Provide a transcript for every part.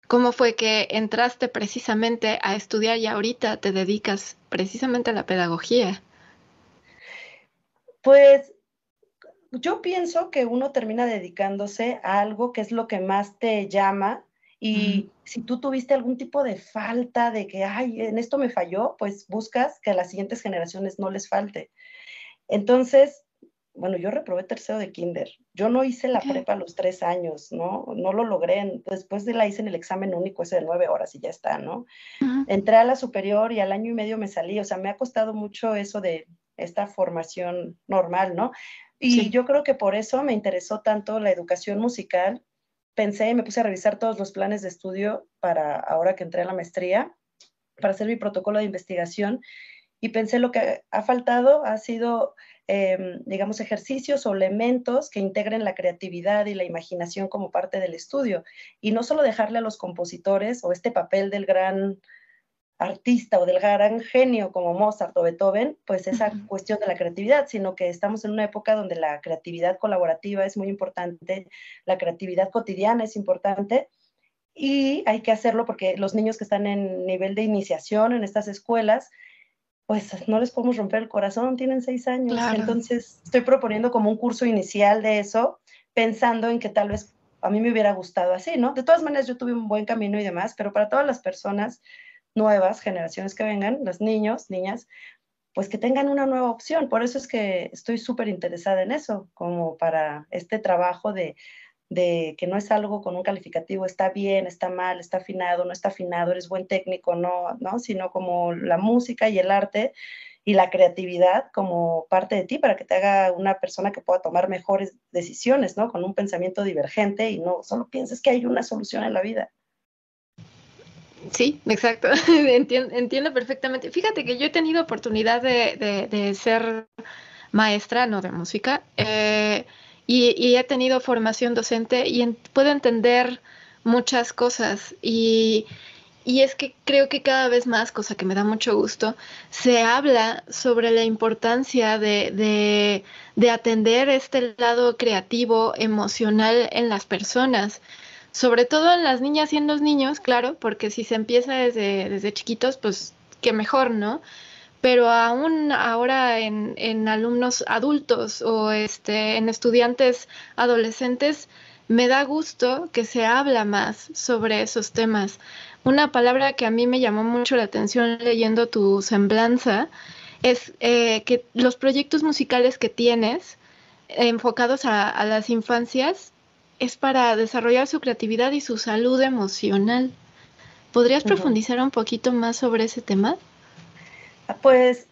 ¿Cómo fue que entraste precisamente a estudiar y ahorita te dedicas precisamente a la pedagogía? Pues yo pienso que uno termina dedicándose a algo que es lo que más te llama Ujú. y si tú tuviste algún tipo de falta de que, ay, en esto me falló, pues buscas que a las siguientes generaciones no les falte. Entonces, bueno, yo reprobé tercero de kinder. Yo no hice la Ok. prepa a los 3 años, ¿no? No lo logré. Después de la hice en el examen único, ese de 9 horas y ya está, ¿no? Ujú. Entré a la superior y al año y medio me salí. O sea, me ha costado mucho eso de esta formación normal, ¿no? Y Sí. yo creo que por eso me interesó tanto la educación musical. Pensé, me puse a revisar todos los planes de estudio para ahora que entré a la maestría, para hacer mi protocolo de investigación y pensé lo que ha faltado ha sido, digamos, ejercicios o elementos que integren la creatividad y la imaginación como parte del estudio. Y no solo dejarle a los compositores o este papel del gran artista o del gran genio como Mozart o Beethoven, pues esa Ujú. cuestión de la creatividad, sino que estamos en una época donde la creatividad colaborativa es muy importante, la creatividad cotidiana es importante y hay que hacerlo porque los niños que están en nivel de iniciación en estas escuelas pues no les podemos romper el corazón, tienen 6 años. Claro. Entonces, estoy proponiendo como un curso inicial de eso, pensando en que tal vez a mí me hubiera gustado así, ¿no? De todas maneras, yo tuve un buen camino y demás, pero para todas las personas nuevas, generaciones que vengan, los niños, niñas, pues que tengan una nueva opción. Por eso es que estoy súper interesada en eso, como para este trabajo de que no es algo con un calificativo, está bien, está mal, está afinado, no está afinado, eres buen técnico, no, ¿no? Sino como la música y el arte y la creatividad como parte de ti para que te haga una persona que pueda tomar mejores decisiones, ¿no? Con un pensamiento divergente y no solo pienses que hay una solución en la vida. Sí, exacto. Entiendo perfectamente. Fíjate que yo he tenido oportunidad de ser maestra, no de música, y he tenido formación docente y puedo entender muchas cosas. Y es que creo que cada vez más, cosa que me da mucho gusto, se habla sobre la importancia de atender este lado creativo, emocional en las personas, sobre todo en las niñas y en los niños, claro, porque si se empieza desde chiquitos, pues qué mejor, ¿no? Pero aún ahora en alumnos adultos o en estudiantes adolescentes, me da gusto que se habla más sobre esos temas. Una palabra que a mí me llamó mucho la atención leyendo tu semblanza es que los proyectos musicales que tienes enfocados a las infancias es para desarrollar su creatividad y su salud emocional. ¿Podrías Uh -huh. profundizar un poquito más sobre ese tema? Pues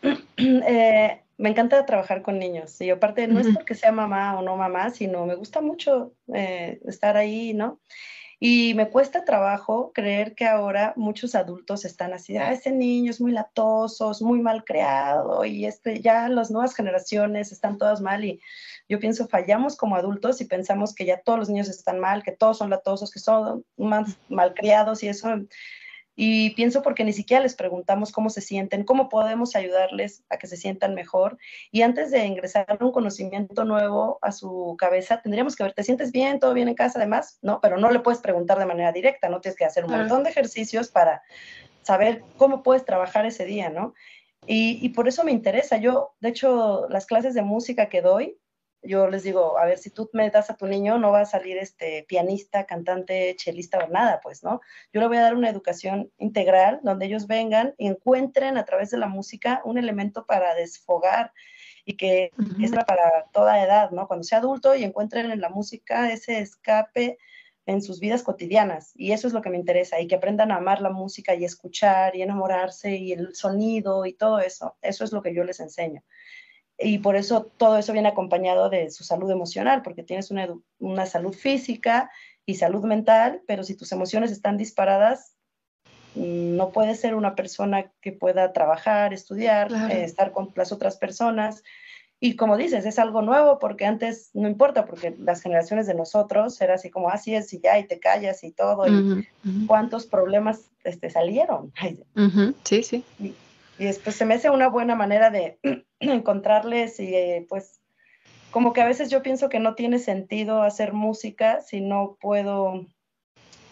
me encanta trabajar con niños y aparte no es Ujú. porque sea mamá o no mamá, sino me gusta mucho estar ahí, ¿no? Y me cuesta trabajo creer que ahora muchos adultos están así, ah, ese niño es muy latoso, es muy mal creado y ya las nuevas generaciones están todas mal y yo pienso fallamos como adultos y pensamos que ya todos los niños están mal, que todos son latosos, que son más malcriados y eso. Y pienso porque ni siquiera les preguntamos cómo se sienten, cómo podemos ayudarles a que se sientan mejor. Y antes de ingresar un conocimiento nuevo a su cabeza, tendríamos que ver, ¿te sientes bien? ¿Todo bien en casa? Además, ¿no? Pero no le puedes preguntar de manera directa, no tienes que hacer un Claro. montón de ejercicios para saber cómo puedes trabajar ese día, ¿no? Y por eso me interesa. Yo, de hecho, las clases de música que doy, yo les digo, a ver, si tú me das a tu niño, no va a salir pianista, cantante, chelista o nada, pues, ¿no? Yo le voy a dar una educación integral donde ellos vengan y encuentren a través de la música un elemento para desfogar y que es Ujú. para toda edad, ¿no? Cuando sea adulto y encuentren en la música ese escape en sus vidas cotidianas. Y eso es lo que me interesa, y que aprendan a amar la música y escuchar y enamorarse y el sonido y todo eso. Eso es lo que yo les enseño. Y por eso todo eso viene acompañado de su salud emocional, porque tienes una salud física y salud mental, pero si tus emociones están disparadas, no puedes ser una persona que pueda trabajar, estudiar, Claro. estar con las otras personas. Y como dices, es algo nuevo porque antes no importa, porque las generaciones de nosotros era así como, así es y ya, y te callas y todo, y Ujú, ujú, cuántos problemas salieron. ujú. Sí, sí. Y después se me hace una buena manera de encontrarles y pues como que a veces yo pienso que no tiene sentido hacer música si no puedo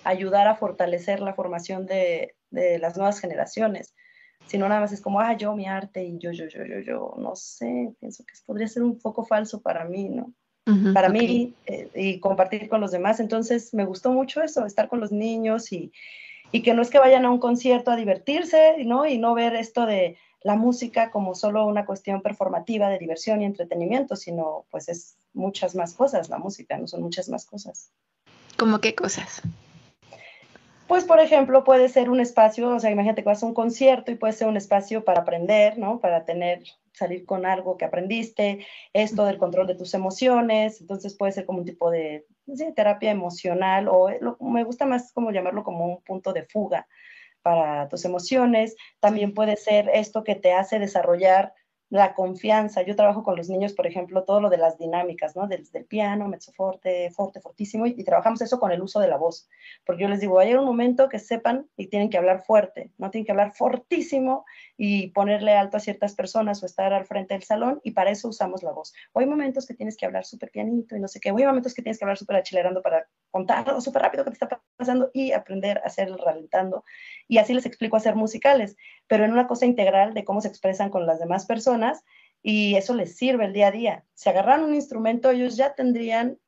ayudar a fortalecer la formación de las nuevas generaciones. Si no, nada más es como, yo, mi arte, y yo, no sé, pienso que podría ser un poco falso para mí, ¿no? Para Ok. mí y compartir con los demás. Entonces me gustó mucho eso, estar con los niños y que no es que vayan a un concierto a divertirse, ¿no? Y no ver esto de la música como solo una cuestión performativa de diversión y entretenimiento, sino pues es muchas más cosas la música, no son muchas más cosas. ¿Cómo qué cosas? Pues, por ejemplo, puede ser un espacio, o sea, imagínate que vas a un concierto y puede ser un espacio para aprender, ¿no? Para salir con algo que aprendiste, esto del control de tus emociones, entonces puede ser como un tipo de sí, terapia emocional o me gusta más como llamarlo como un punto de fuga para tus emociones. También Sí. puede ser esto que te hace desarrollar la confianza. Yo trabajo con los niños, por ejemplo, todo lo de las dinámicas, ¿no? Desde el piano, mezzo forte, forte, fortísimo, y trabajamos eso con el uso de la voz. Porque yo les digo, hay un momento que sepan y tienen que hablar fuerte, no tienen que hablar fortísimo y ponerle alto a ciertas personas o estar al frente del salón, y para eso usamos la voz. O hay momentos que tienes que hablar súper pianito y no sé qué, o hay momentos que tienes que hablar súper acelerando para contar algo súper rápido que te está pasando y aprender a hacer ralentando. Y así les explico a hacer musicales, pero en una cosa integral de cómo se expresan con las demás personas, y eso les sirve el día a día. Si agarran un instrumento, ellos ya tendrían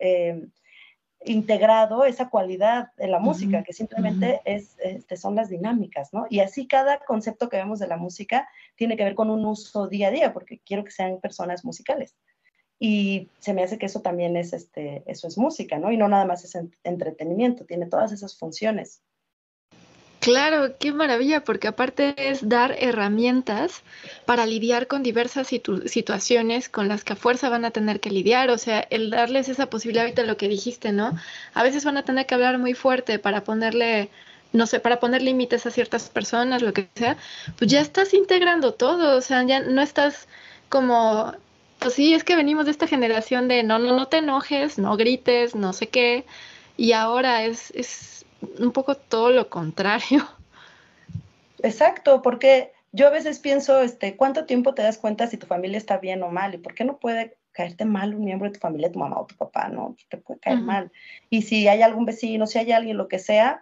integrado esa cualidad de la música, Ujú, que ujú. simplemente son las dinámicas, ¿no? Y así cada concepto que vemos de la música tiene que ver con un uso día a día, porque quiero que sean personas musicales. Y se me hace que eso también eso es música, ¿no? Y no nada más es entretenimiento, tiene todas esas funciones. Claro, qué maravilla, porque aparte es dar herramientas para lidiar con diversas situaciones con las que a fuerza van a tener que lidiar, o sea, el darles esa posibilidad ahorita lo que dijiste, ¿no? A veces van a tener que hablar muy fuerte para ponerle, no sé, para poner límites a ciertas personas, lo que sea, pues ya estás integrando todo, o sea, ya no estás como, pues sí, es que venimos de esta generación de no te enojes, no grites, no sé qué, y ahora es un poco todo lo contrario. Exacto, porque yo a veces pienso, ¿cuánto tiempo te das cuenta si tu familia está bien o mal? ¿Y por qué no puede caerte mal un miembro de tu familia, tu mamá o tu papá? No, te puede caer Ujú. mal. Y si hay algún vecino, si hay alguien, lo que sea,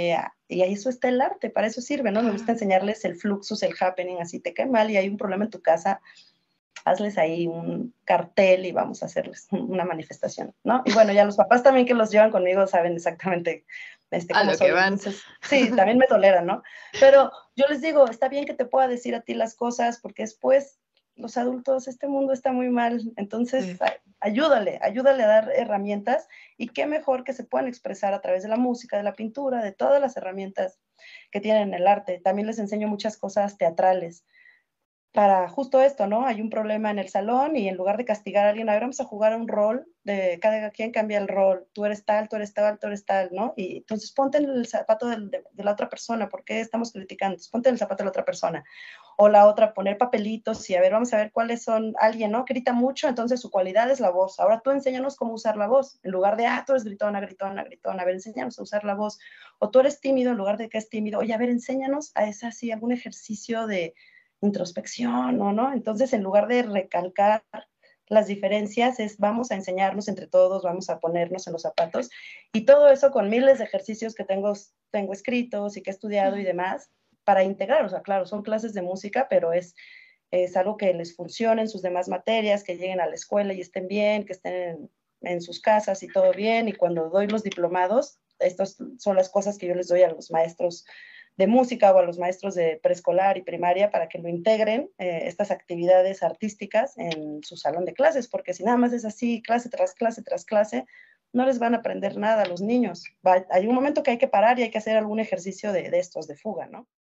y ahí eso está el arte, para eso sirve, ¿no? Me gusta Claro. enseñarles el fluxus, el happening, así te cae mal y hay un problema en tu casa, hazles ahí un cartel y vamos a hacerles una manifestación, ¿no? Y bueno, ya los papás también que los llevan conmigo saben exactamente A cómo lo que soy, van. entonces, sí, también me toleran, ¿no? Pero yo les digo, está bien que te pueda decir a ti las cosas, porque después los adultos, este mundo está muy mal, entonces Sí. ayúdale a dar herramientas, y qué mejor que se puedan expresar a través de la música, de la pintura, de todas las herramientas que tienen el arte. También les enseño muchas cosas teatrales, para justo esto, ¿no? Hay un problema en el salón y en lugar de castigar a alguien, a ver, vamos a jugar a un rol, de cada quien cambia el rol, tú eres tal, tú eres tal, tú eres tal, ¿no? Y entonces ponte en el zapato de la otra persona, ¿por qué estamos criticando? Entonces, ponte en el zapato de la otra persona. O la otra, poner papelitos y a ver, vamos a ver cuáles son, alguien, ¿no? Grita mucho, entonces su cualidad es la voz. Ahora tú enséñanos cómo usar la voz, en lugar de, tú eres gritona, gritona, gritona, a ver, enséñanos a usar la voz. O tú eres tímido, en lugar de que es tímido, oye, a ver, enséñanos a esa, así, algún ejercicio de introspección, ¿no? Entonces, en lugar de recalcar las diferencias, vamos a enseñarnos entre todos, vamos a ponernos en los zapatos, y todo eso con miles de ejercicios que tengo escritos y que he estudiado y demás, para integrar, o sea, claro, son clases de música, pero es algo que les funcione en sus demás materias, que lleguen a la escuela y estén bien, que estén en sus casas y todo bien, y cuando doy los diplomados, estas son las cosas que yo les doy a los maestros de música o a los maestros de preescolar y primaria para que lo integren, estas actividades artísticas en su salón de clases, porque si nada más es así, clase tras clase tras clase, no les van a aprender nada a los niños. Hay un momento que hay que parar y hay que hacer algún ejercicio de estos, de fuga, ¿no?